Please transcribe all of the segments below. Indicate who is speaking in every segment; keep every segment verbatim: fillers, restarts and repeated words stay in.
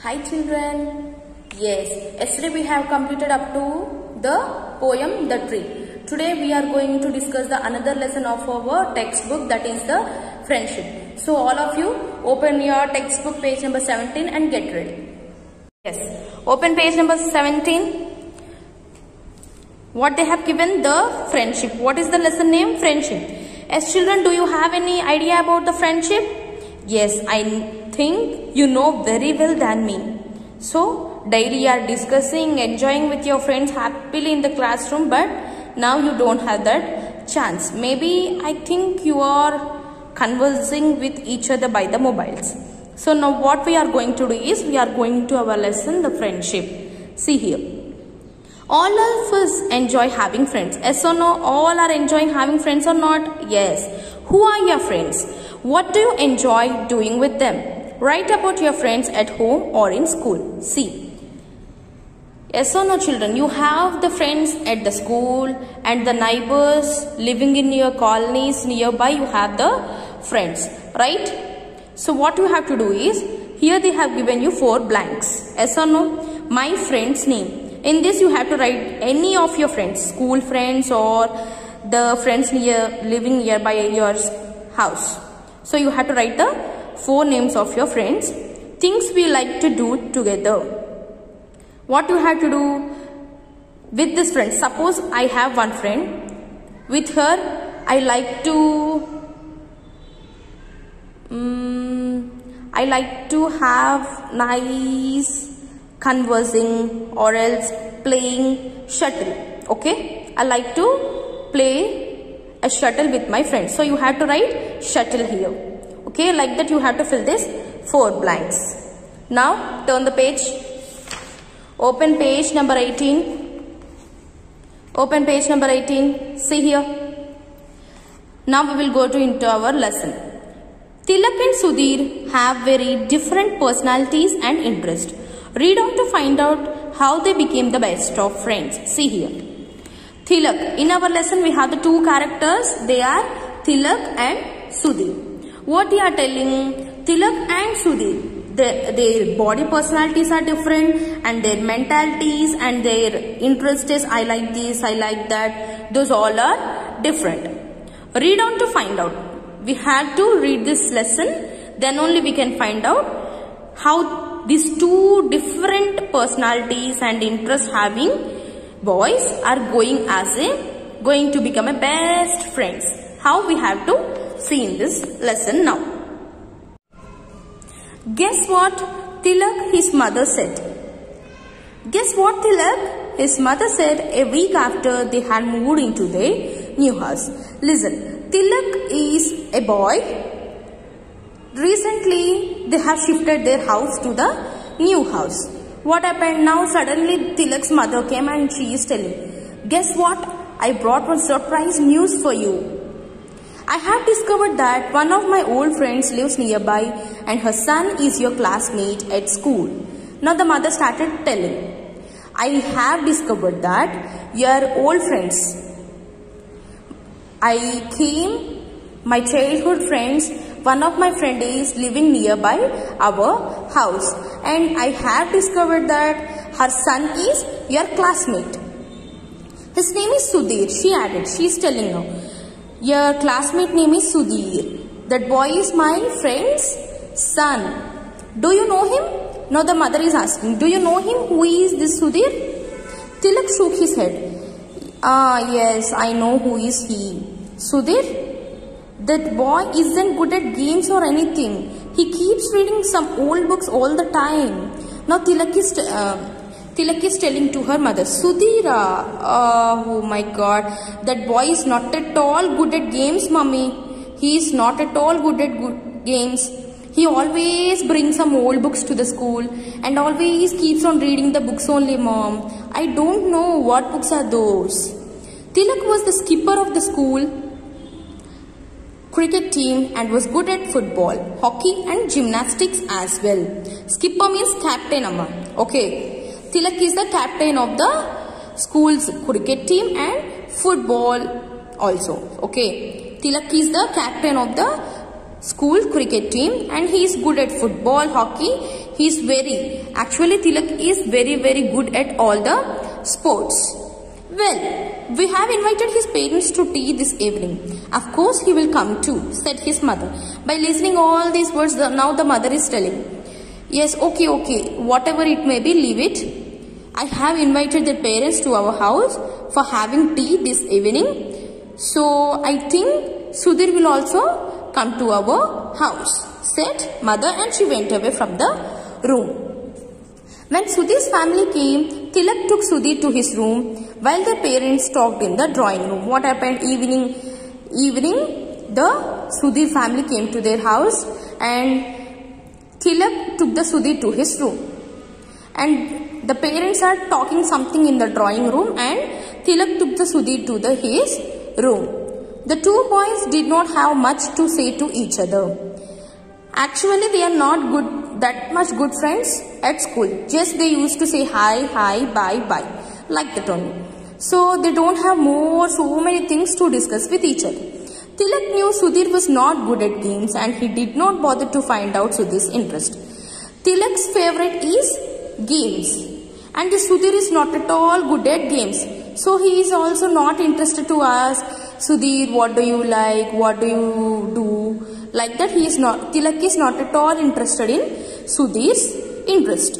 Speaker 1: Hi children. Yes, yesterday we have completed up to the poem The Tree. Today we are going to discuss the another lesson of our textbook, that is the friendship. So all of you open your textbook page number seventeen and get ready. Yes, open page number seventeen. What they have given? The friendship. What is the lesson name? Friendship. As children, do you have any idea about the friendship? Yes, I think you know very well than me. So daily you are discussing, enjoying with your friends happily in the classroom, but now you don't have that chance. Maybe I think you are conversing with each other by the mobiles. So now what we are going to do is we are going to our lesson, the friendship. See here. All of us enjoy having friends. Yes or no? All are enjoying having friends or not? Yes. Who are your friends? What do you enjoy doing with them? Write about your friends at home or in school. See. Yes or no children? You have the friends at the school and the neighbors living in your colonies nearby. You have the friends. Right? So what you have to do is, here they have given you four blanks. Yes or no? My friend's name. In this you have to write any of your friends, school friends or the friends near living nearby your house. So you have to write the four names of your friends. Things we like to do together. What you have to do with this friend? Suppose I have one friend. With her I like to um, I like to have nice conversing or else playing shuttle. Okay, I like to play a shuttle with my friends. So you have to write shuttle here. Okay, like that you have to fill this four blanks. Now turn the page. Open page number eighteen. Open page number eighteen. See here. Now we will go to into our lesson. Tilak and Sudhir have very different personalities and interests. Read on to find out how they became the best of friends. See here. Tilak. In our lesson we have the two characters. They are Tilak and Sudhir. What they are telling? Tilak and Sudhir. Their, their body personalities are different and their mentalities and their interests is I like this, I like that. Those all are different. Read on to find out. We have to read this lesson. Then only we can find out how these two different personalities and interest having boys are going as a going to become a best friends. How we have to see in this lesson now. Guess what Tilak his mother said? Guess what Tilak his mother said a week after they had moved into their new house? Listen, Tilak is a boy. Recently, they have shifted their house to the new house. What happened now? Suddenly, Tilak's mother came and she is telling, guess what? I brought one surprise news for you. I have discovered that one of my old friends lives nearby and her son is your classmate at school. Now the mother started telling, I have discovered that your old friends. I came, my childhood friends, one of my friend is living nearby our house and I have discovered that her son is your classmate. His name is Sudhir. She added, she is telling now, your classmate name is Sudhir. That boy is my friend's son. Do you know him? Now the mother is asking, do you know him? Who is this Sudhir? Tilak shook his head. Ah yes, I know who is he. Sudhir? That boy isn't good at games or anything. He keeps reading some old books all the time. Now Tilak is, uh, Tilak is telling to her mother, Sudhira, uh, oh my god, that boy is not at all good at games, mummy. He is not at all good at good games. He always brings some old books to the school and always keeps on reading the books only, mom. I don't know what books are those. Tilak was the skipper of the school cricket team and was good at football, hockey and gymnastics as well. Skipper means captain, amma. Okay. Tilak is the captain of the school's cricket team and football also. Okay. Tilak is the captain of the school cricket team and he is good at football, hockey. He is very, actually Tilak is very very good at all the sports. Well, we have invited his parents to tea this evening. Of course he will come too, said his mother. By listening all these words, the, now the mother is telling, yes, okay, okay, whatever it may be, leave it. I have invited the parents to our house for having tea this evening. So I think Sudhir will also come to our house, said mother, and she went away from the room. When Sudhir's family came, Tilak took Sudhir to his room while their parents talked in the drawing room. What happened? Evening, evening, the Sudhir family came to their house and Tilak took the Sudhir to his room. And the parents are talking something in the drawing room and Tilak took the Sudhir to the, his room. The two boys did not have much to say to each other. Actually, they are not good, that much good friends at school. Just they used to say hi, hi, bye, bye, like that only. So they don't have more, so many things to discuss with each other. Tilak knew Sudhir was not good at games and he did not bother to find out Sudhir's interest. Tilak's favorite is games and Sudhir is not at all good at games. So he is also not interested to ask Sudhir, what do you like, what do you do? Like that, he is not, Tilak is not at all interested in Sudhir's interest.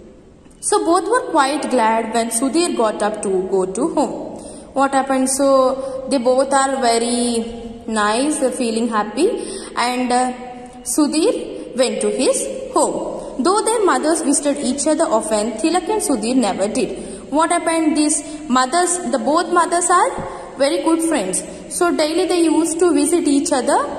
Speaker 1: So both were quite glad when Sudhir got up to go to home. What happened? So they both are very nice, feeling happy, and uh, Sudhir went to his home. Though their mothers visited each other often, Tilak and Sudhir never did. What happened? These mothers, the both mothers are very good friends. So daily they used to visit each other.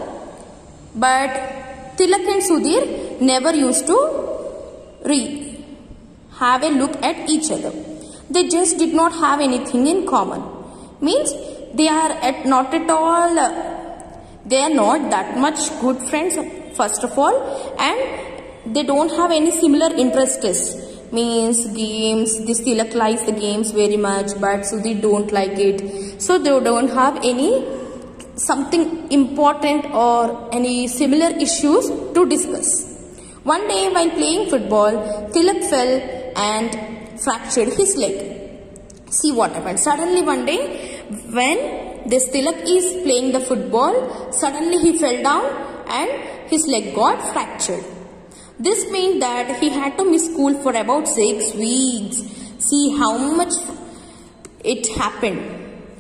Speaker 1: But Tilak and Sudhir never used to re have a look at each other. They just did not have anything in common. Means they are at not at all, they are not that much good friends first of all, and they don't have any similar interests. Means games, this Tilak likes the games very much but Sudhir don't like it. So they don't have any something important or any similar issues to discuss. One day while playing football, Tilak fell and fractured his leg. See what happened. Suddenly one day when this Tilak is playing the football, suddenly he fell down and his leg got fractured. This meant that he had to miss school for about six weeks. See how much it happened.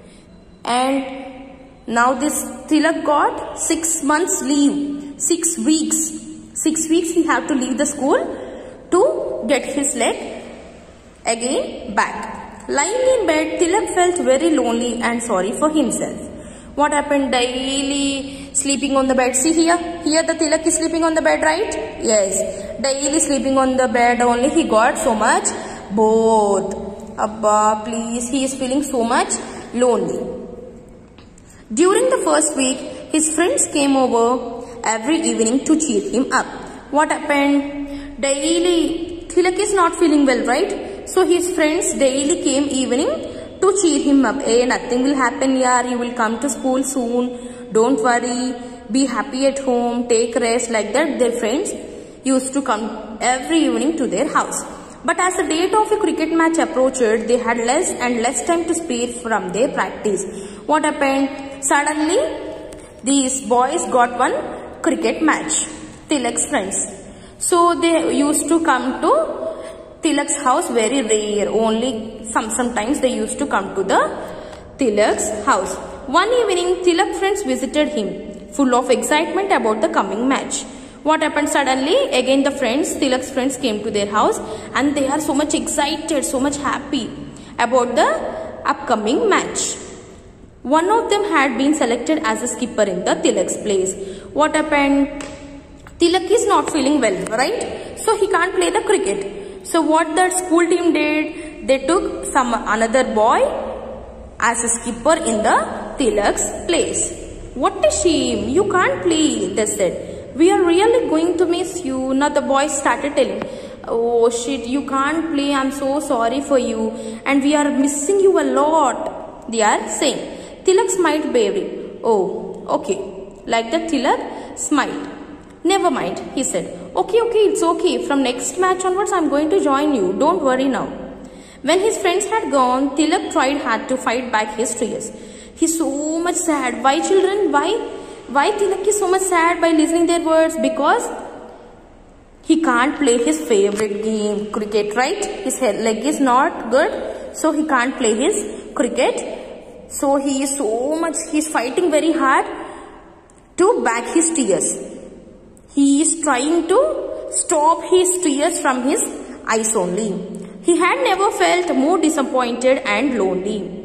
Speaker 1: And now this Tilak got six months leave, six weeks. Six weeks he had to leave the school to get his leg again back. Lying in bed, Tilak felt very lonely and sorry for himself. What happened? Daily sleeping on the bed. See here, here the Tilak is sleeping on the bed, right? Yes, daily sleeping on the bed only. He got so much bored. Abba, please, he is feeling so much lonely. During the first week, his friends came over every evening to cheer him up. What happened? Daily, Tilak is not feeling well, right? So his friends daily came evening to cheer him up. Hey, nothing will happen here. You will come to school soon. Don't worry. Be happy at home. Take rest. Like that, their friends used to come every evening to their house. But as the date of a cricket match approached, they had less and less time to spare from their practice. What happened? Suddenly, these boys got one cricket match, Tilak's friends. So they used to come to Tilak's house very rare. Only some sometimes they used to come to the Tilak's house. One evening, Tilak's friends visited him, full of excitement about the coming match. What happened? Suddenly, again the friends, Tilak's friends came to their house and they are so much excited, so much happy about the upcoming match. One of them had been selected as a skipper in the Tilak's place. What happened? Tilak is not feeling well, right? So he can't play the cricket. So what the school team did, they took some another boy as a skipper in the Tilak's place. What a shame, you can't play, they said. We are really going to miss you. Now the boys started telling, oh shit, you can't play, I'm so sorry for you and we are missing you a lot, they are saying. Tilak smiled bravely. Oh, okay. Like that, Tilak smiled. Never mind, he said. Okay, okay, it's okay. From next match onwards, I'm going to join you. Don't worry now. When his friends had gone, Tilak tried hard to fight back his tears. He's so much sad. Why, children? Why? Why Tilak is so much sad by listening their words? Because he can't play his favorite game, cricket, right? His leg is not good, so he can't play his cricket. So he is so much, he's fighting very hard to back his tears. He is trying to stop his tears from his eyes only. He had never felt more disappointed and lonely.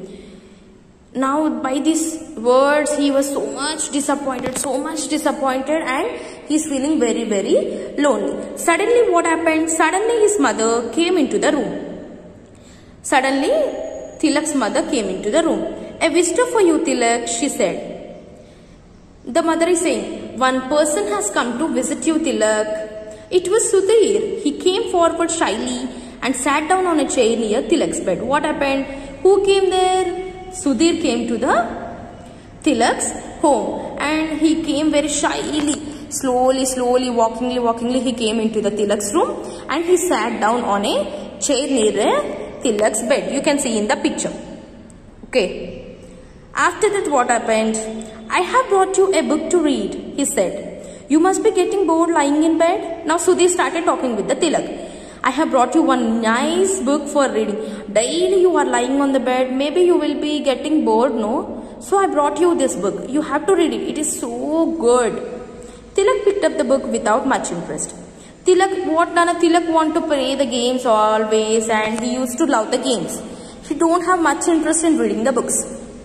Speaker 1: Now by these words, he was so much disappointed, so much disappointed, and he's feeling very, very lonely. Suddenly what happened? Suddenly his mother came into the room. Suddenly Tilak's mother came into the room. A visitor for you, Tilak, she said. The mother is saying, one person has come to visit you, Tilak. It was Sudhir. He came forward shyly and sat down on a chair near Tilak's bed. What happened? Who came there? Sudhir came to the Tilak's home, and he came very shyly, slowly, slowly, walkingly, walkingly, he came into the Tilak's room and he sat down on a chair near Tilak's bed. You can see in the picture. Okay. After that, what happened? I have brought you a book to read, he said. You must be getting bored lying in bed. Now Sudhir started talking with the Tilak. I have brought you one nice book for reading. Daily you are lying on the bed. Maybe you will be getting bored, no? So I brought you this book. You have to read it. It is so good. Tilak picked up the book without much interest. Tilak, what done? Tilak want to play the games always, and he used to love the games. He don't have much interest in reading the books.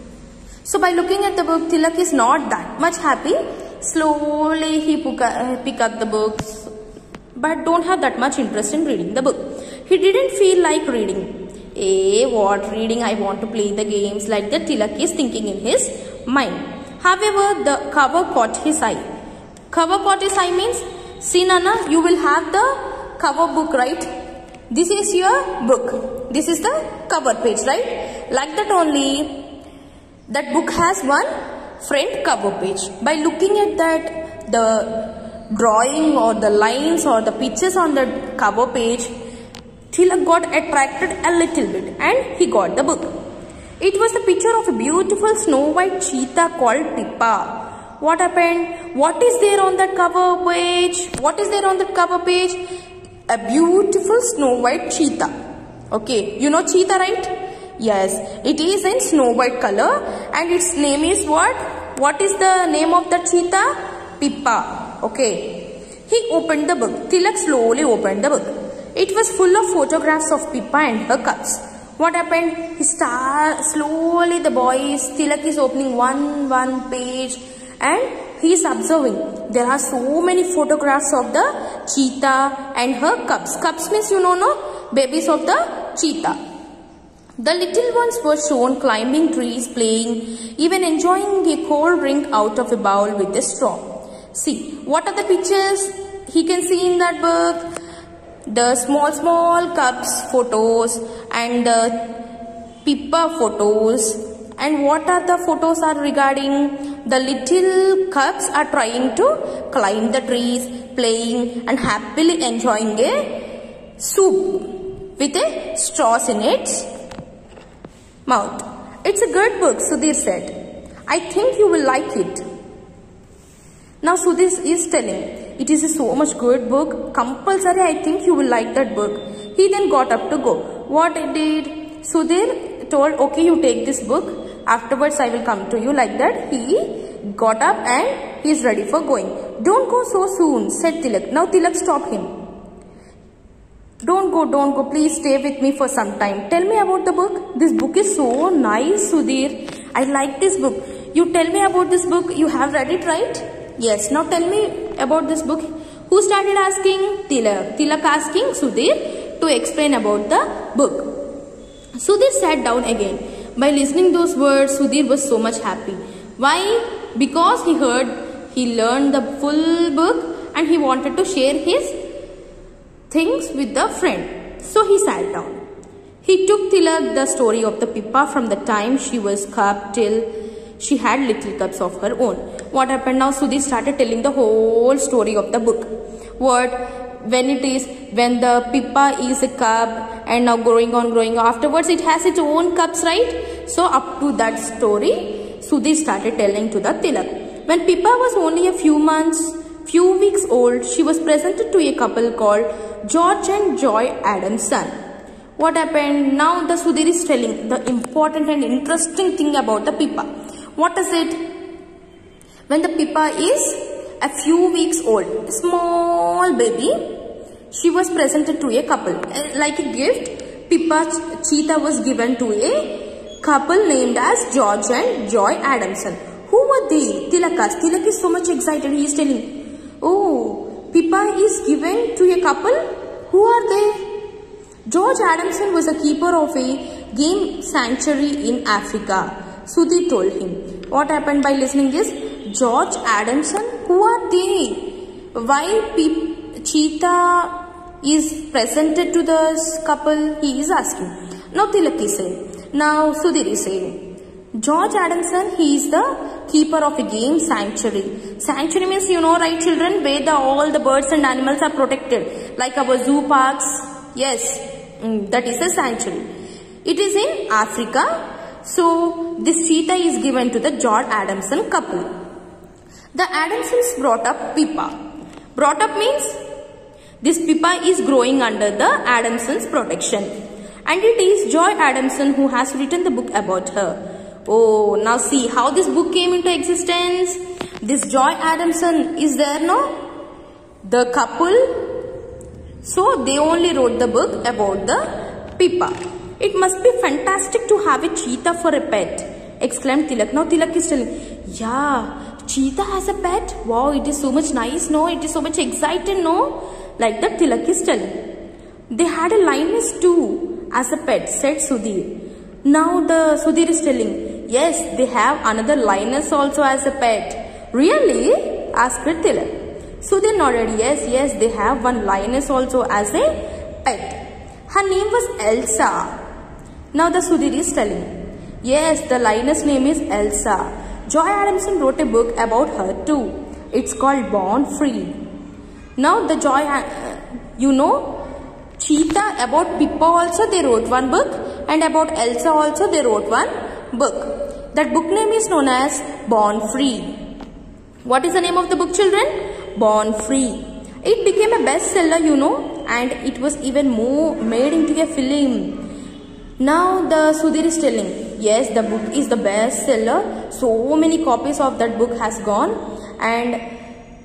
Speaker 1: So by looking at the book, Tilak is not that much happy. Slowly he pick up the books, but don't have that much interest in reading the book. He didn't feel like reading. Eh, what reading? I want to play the games, like that Tilak is thinking in his mind. However, the cover caught his eye. Cover caught his eye means, see Nana, you will have the cover book, right? This is your book. This is the cover page, right? Like that only, that book has one front cover page. By looking at that, the drawing or the lines or the pictures on the cover page, Tilak got attracted a little bit and he got the book. It was the picture of a beautiful snow white cheetah called Pippa. What happened? What is there on that cover page? What is there on that cover page? A beautiful snow white cheetah. Okay, you know cheetah, right? Yes, it is in snow white color and its name is what? What is the name of the cheetah? Pippa. Okay. He opened the book. Tilak slowly opened the book. It was full of photographs of Pippa and her cubs. What happened? He start slowly the boy is Tilak is opening one one page and he is observing. There are so many photographs of the cheetah and her cubs. Cubs means you know no babies of the cheetah. The little ones were shown climbing trees, playing, even enjoying a cold drink out of a bowl with a straw. See, what are the pictures he can see in that book? The small, small cubs photos and the Pippa photos. And what are the photos are regarding? The little cubs are trying to climb the trees, playing and happily enjoying a soup with a straws in its mouth. It's a good book, Sudhir said. I think you will like it. Now Sudhir is telling, it is a so much good book. Compulsory, I think you will like that book. He then got up to go. What did Sudhir told, okay, you take this book. Afterwards, I will come to you, like that. He got up and he is ready for going. Don't go so soon, said Tilak. Now Tilak stopped him. Don't go, don't go. Please stay with me for some time. Tell me about the book. This book is so nice, Sudhir. I like this book. You tell me about this book. You have read it, right? Yes. Now tell me about this book. Who started asking? Tilak. Tilak asking Sudhir to explain about the book. Sudhir sat down again. By listening those words, Sudhir was so much happy. Why? Because he heard, he learned the full book and he wanted to share his things with the friend. So he sat down. He took Tilak the story of the Pippa from the time she was cub till She had little cubs of her own. What happened now? Sudhir started telling the whole story of the book. What? When it is, when the Pippa is a cub and now growing on, growing on. Afterwards, it has its own cubs, right? So up to that story, Sudhir started telling to the Tilak. When Pippa was only a few months, few weeks old, she was presented to a couple called George and Joy Adamson. What happened? Now the Sudhir is telling the important and interesting thing about the Pippa. What is it? When the Pippa is a few weeks old, a small baby, she was presented to a couple. Like a gift, Pippa cheetah was given to a couple named as George and Joy Adamson. Who were they? Tilakas. Tilak is so much excited. He is telling, oh, Pippa is given to a couple. Who are they? George Adamson was a keeper of a game sanctuary in Africa. Sudhir told him. What happened by listening this? George Adamson? Who are they? Why Pip cheetah is presented to the couple? He is asking. Now Tilak is saying. Now Sudhir is saying. George Adamson, he is the keeper of a game sanctuary. Sanctuary means, you know, right children, where the, all the birds and animals are protected. Like our zoo parks. Yes, mm, that is a sanctuary. It is in Africa. So, this cheetah is given to the George Adamson couple. The Adamsons brought up Pippa. Brought up means, this Pippa is growing under the Adamsons' protection. And it is Joy Adamson who has written the book about her. Oh, now see how this book came into existence. This Joy Adamson is there, no? The couple. So, they only wrote the book about the Pippa. It must be fantastic to have a cheetah for a pet, exclaimed Tilak. Now Tilak is telling, yeah, cheetah has a pet. Wow, it is so much nice, no? It is so much exciting, no? Like that Tilak is telling. They had a lioness too as a pet, said Sudhir. Now the Sudhir is telling, yes, they have another lioness also as a pet. Really? Asked Tilak. Sudhir nodded, yes, yes, they have one lioness also as a pet. Her name was Elsa. Now the Sudhir is telling, yes, the lioness name is Elsa. Joy Adamson wrote a book about her too. It's called Born Free. Now the Joy, uh, you know, cheetah, about Pippa also they wrote one book, and about Elsa also they wrote one book. That book name is known as Born Free. What is the name of the book, children? Born Free. It became a bestseller, you know, and it was even more made into a film. Now the Sudhir is telling, yes, the book is the bestseller. So many copies of that book has gone. And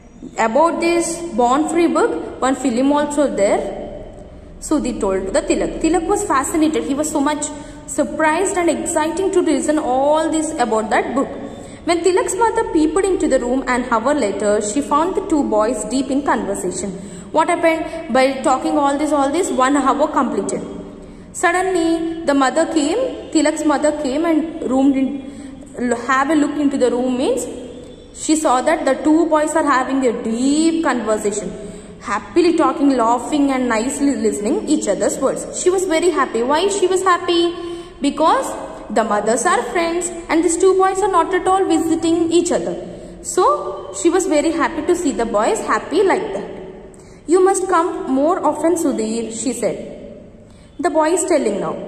Speaker 1: about this Born Free book, one film also there. Sudhir told the Tilak. Tilak was fascinated. He was so much surprised and exciting to listen all this about that book. When Tilak's mother peeped into the room an hour later, she found the two boys deep in conversation. What happened? By talking all this, all this, one hour completed. Suddenly, the mother came, Tilak's mother came and roomed in, have a look into the room means, she saw that the two boys are having a deep conversation. Happily talking, laughing and nicely listening each other's words. She was very happy. Why she was happy? Because the mothers are friends and these two boys are not at all visiting each other. So, she was very happy to see the boys happy like that. You must come more often, Sudhir, she said. The boy is telling now.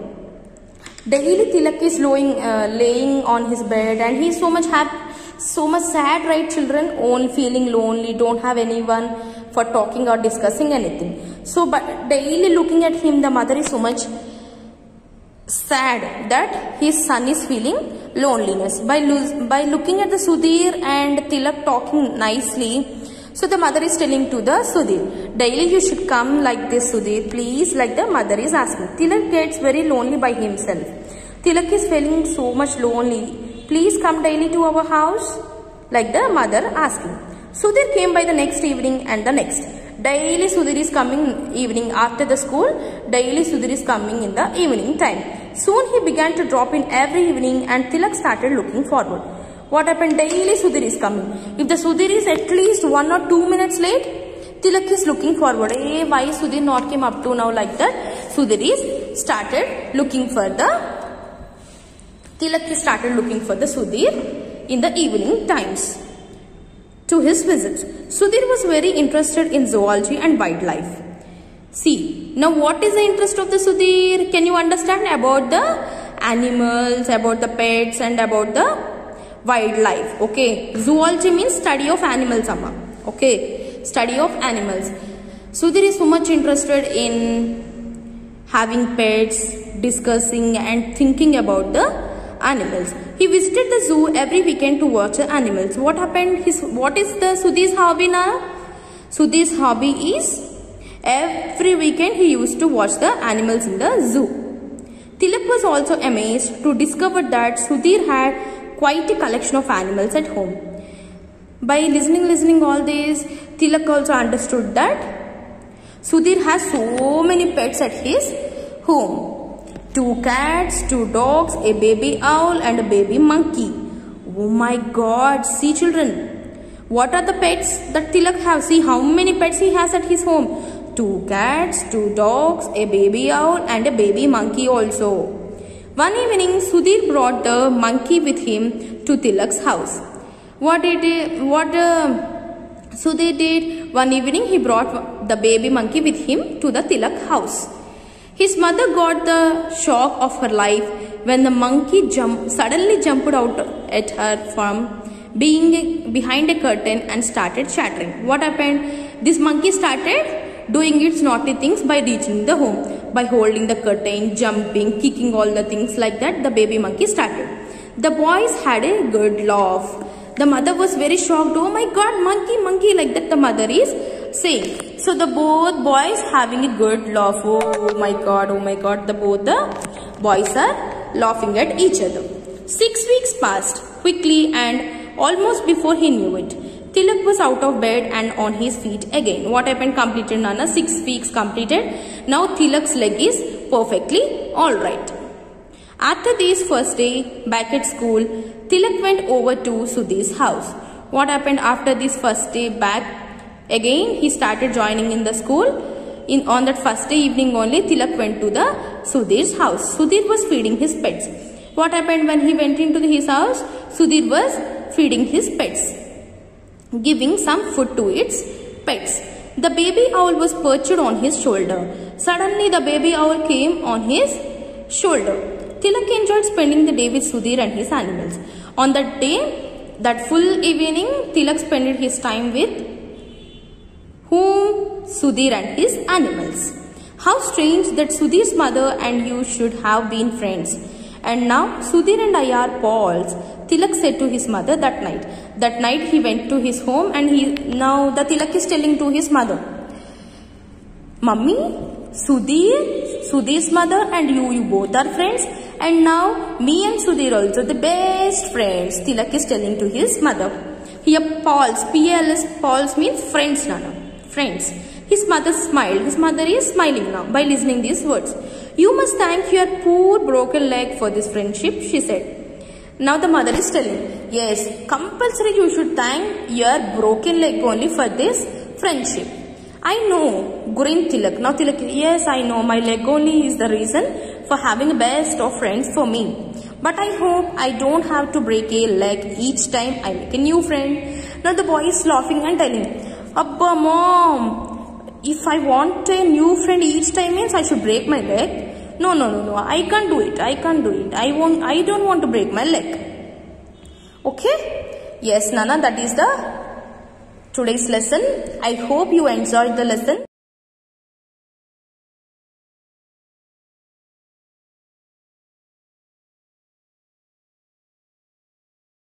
Speaker 1: Daily Tilak is laying, uh, laying on his bed and he is so much happy, so much sad, right children? Only feeling lonely, don't have anyone for talking or discussing anything. So, but daily looking at him, the mother is so much sad that his son is feeling loneliness. By, by looking at the Sudhir and Tilak talking nicely, so the mother is telling to the Sudhir, daily you should come like this, Sudhir, please, like the mother is asking. Tilak gets very lonely by himself. Tilak is feeling so much lonely. Please come daily to our house, like the mother asking. Sudhir came by the next evening and the next. Daily Sudhir is coming evening after the school. Daily Sudhir is coming in the evening time. Soon he began to drop in every evening and Tilak started looking forward. What happened? Daily Sudhir is coming. If the Sudhir is at least one or two minutes late, Tilak is looking forward. Hey, why Sudhir not came up to now like that? Sudhir is started looking for the, Tilak is started looking for the Sudhir in the evening times to his visits. Sudhir was very interested in zoology and wildlife. See, now what is the interest of the Sudhir? Can you understand about the animals, about the pets and about the wildlife? Okay, zoology means study of animals, amma. Okay, study of animals. Sudhir is so much interested in having pets, discussing and thinking about the animals. He visited the zoo every weekend to watch the animals. What happened? His what is the Sudhir's hobby now? Sudhir's hobby is every weekend he used to watch the animals in the zoo. Tilak was also amazed to discover that Sudhir had quite a collection of animals at home. By listening, listening all this, Tilak also understood that Sudhir has so many pets at his home. Two cats, two dogs, a baby owl and a baby monkey. Oh my God, see children. What are the pets that Tilak have? See how many pets he has at his home. Two cats, two dogs, a baby owl and a baby monkey also. One evening, Sudhir brought the monkey with him to Tilak's house. What did he, what uh, Sudhir did? One evening, he brought the baby monkey with him to the Tilak house. His mother got the shock of her life when the monkey jump, suddenly jumped out at her from being behind a curtain and started chattering. What happened? This monkey started doing its naughty things by reaching the home, by holding the curtain, jumping, kicking all the things like that. The baby monkey started. The boys had a good laugh. The mother was very shocked. Oh my God, monkey, monkey, like that the mother is saying. So the both boys having a good laugh. Oh my God, oh my God, the both the boys are laughing at each other. Six weeks passed quickly and almost before he knew it, Tilak was out of bed and on his feet again. What happened? Completed, Nana. Six weeks completed. Now Tilak's leg is perfectly alright. After this first day back at school, Tilak went over to Sudhir's house. What happened after this first day back? Again, he started joining in the school. In on that first day evening only, Tilak went to the Sudhir's house. Sudhir was feeding his pets. What happened when he went into his house? Sudhir was feeding his pets, giving some food to its pets. The baby owl was perched on his shoulder. Suddenly, the baby owl came on his shoulder. Tilak enjoyed spending the day with Sudhir and his animals. On that day, that full evening, Tilak spent his time with whom? Sudhir and his animals. How strange that Sudhir's mother and you should have been friends. And now Sudhir and I are pals, Tilak said to his mother that night. That night he went to his home and he now the Tilak is telling to his mother, Mummy, Sudhir, Sudhir's mother and you, you both are friends. And now me and Sudhir also the best friends, Tilak is telling to his mother. Here pals, P L S, pals means friends, Nana. Friends. His mother smiled. His mother is smiling now by listening these words. You must thank your poor broken leg for this friendship, she said. Now the mother is telling, yes, compulsory you should thank your broken leg only for this friendship. I know, Gurin Tilak. Now Tilak, yes, I know my leg only is the reason for having a best of friends for me. But I hope I don't have to break a leg each time I make a new friend. Now the boy is laughing and telling, Abba, Mom, if I want a new friend each time means I should break my leg. No, no, no, no, I can't do it. I can't do it. I won't, I don't want to break my leg. Okay? Yes, Nana, that is the today's lesson. I hope you enjoyed the lesson.